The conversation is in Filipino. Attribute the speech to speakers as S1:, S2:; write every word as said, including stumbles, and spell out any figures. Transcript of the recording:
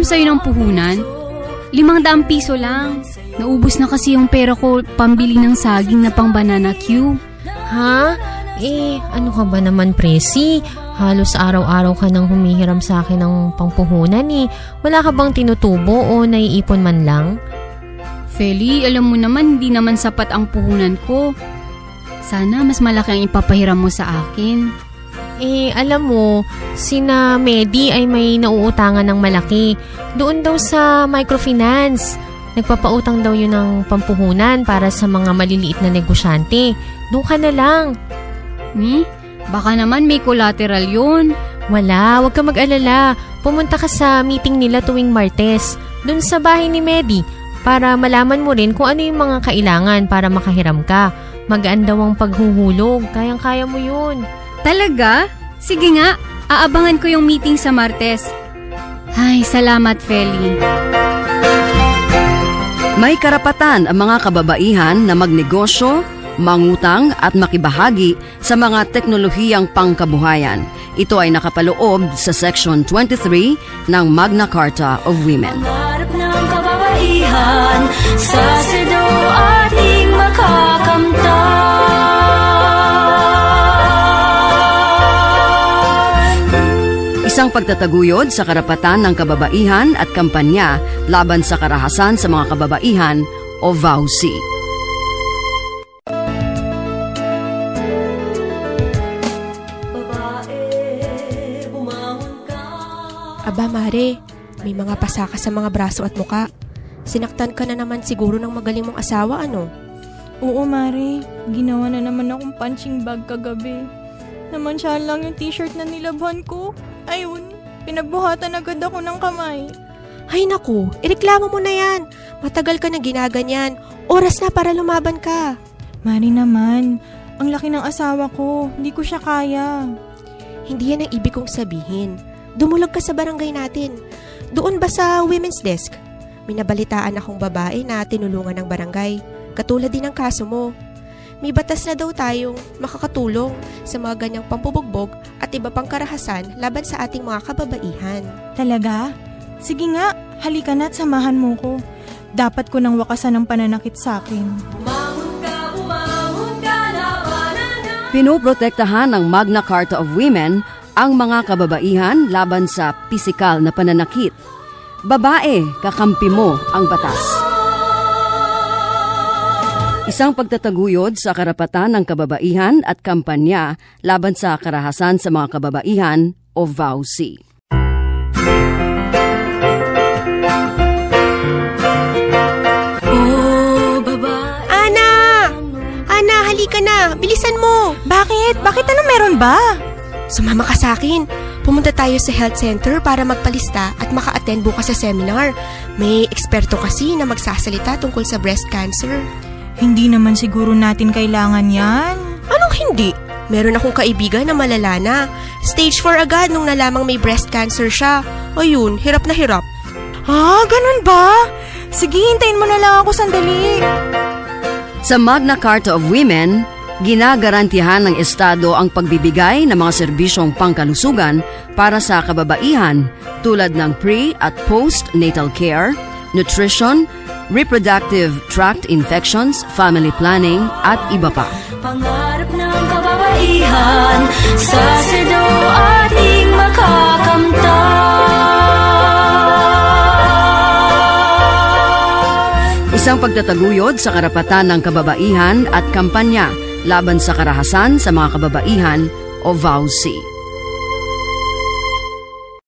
S1: manghiram sa'yo ng puhunan? Limang daang piso lang. Naubos na kasi yung pera ko pambili ng saging na pang banana Q.
S2: Ha? Eh, ano ka ba naman, Presi? Halos araw-araw ka nang humihiram sa akin ng pangpuhunan eh. Wala ka bang tinutubo o naiipon man lang?
S1: Feli, alam mo naman hindi naman sapat ang puhunan ko. Sana mas malaki ang ipapahiram mo sa akin.
S2: Eh, alam mo, sina Medi ay may nauutangan ng malaki. Doon daw sa microfinance. Nagpapautang daw yun ng pampuhunan para sa mga maliliit na negosyante. Doon ka na lang.
S1: Ni? Baka naman may collateral yun.
S2: Wala, huwag ka mag-alala. Pumunta ka sa meeting nila tuwing Martes. Doon sa bahay ni Medi. Para malaman mo rin kung ano yung mga kailangan para makahiram ka. Magaan daw ang paghuhulog. Kayang-kaya mo yun.
S1: Talaga? Sige nga, aabangan ko yung meeting sa Martes. Ay, salamat, Feli.
S3: May karapatan ang mga kababaihan na magnegosyo, mangutang at makibahagi sa mga teknolohiyang pangkabuhayan. Ito ay nakapaloob sa Section twenty-three ng Magna Carta of Women.
S4: Pangarap ng kababaihan sa sido ating makakamtan.
S3: Isang pagtataguyod sa karapatan ng kababaihan at kampanya laban sa karahasan sa mga kababaihan o V A U C.
S5: Aba, Mare, may mga pasaka sa mga braso at muka. Sinaktan ka na naman siguro ng magaling mong asawa, ano?
S6: Oo, Mare. Ginawa na naman akong punching bag kagabi. Namansyahan lang yung t-shirt na nilabhan ko. Ayun, pinagbuhatan agad ako ng kamay.
S5: Ay naku, ireklamo mo na yan. Matagal ka na ginaganyan. Oras na para lumaban ka.
S6: Mari naman, ang laki ng asawa ko. Hindi ko siya kaya.
S5: Hindi yan ang ibig kong sabihin. Dumulog ka sa barangay natin. Doon ba sa women's desk? May nabalitaan akong babae na tinulungan ng barangay. Katulad din ng kaso mo. May batas na daw tayong makakatulong sa mga ganyang pampubugbog at iba pang karahasan laban sa ating mga kababaihan.
S6: Talaga? Sige nga, halika na at samahan mo ko. Dapat ko nang wakasan ng pananakit sa akin.
S3: Pinoprotektahan ng Magna Carta of Women ang mga kababaihan laban sa pisikal na pananakit. Babae, kakampi mo ang batas. Isang pagtataguyod sa karapatan ng kababaihan at kampanya laban sa karahasan sa mga kababaihan o V A U C.
S4: Oh, babae.
S5: Ana! Ana, halika na! Bilisan mo!
S6: Bakit? Bakit ano meron ba?
S5: Sumama ka sa akin. Pumunta tayo sa health center para magpalista at maka-attend bukas sa seminar. May eksperto kasi na magsasalita tungkol sa breast cancer.
S6: Hindi naman siguro natin kailangan yan.
S5: Anong hindi? Meron akong kaibigan na malala na. Stage four agad nung nalamang may breast cancer siya. Ayun, hirap na hirap.
S6: Ah, ganun ba? Sige, hintayin mo na lang ako sandali.
S3: Sa Magna Carta of Women, ginagarantihan ng Estado ang pagbibigay ng mga serbisyong pangkalusugan para sa kababaihan tulad ng pre- at post-natal care, nutrition, reproductive tract infections, family planning, at iba pa.
S4: Pangarap ng kababaihan sa sido ating makakamtan.
S3: Isang pagtataguyod sa karapatan ng kababaihan at kampanya laban sa karahasan sa mga kababaihan o V A U C.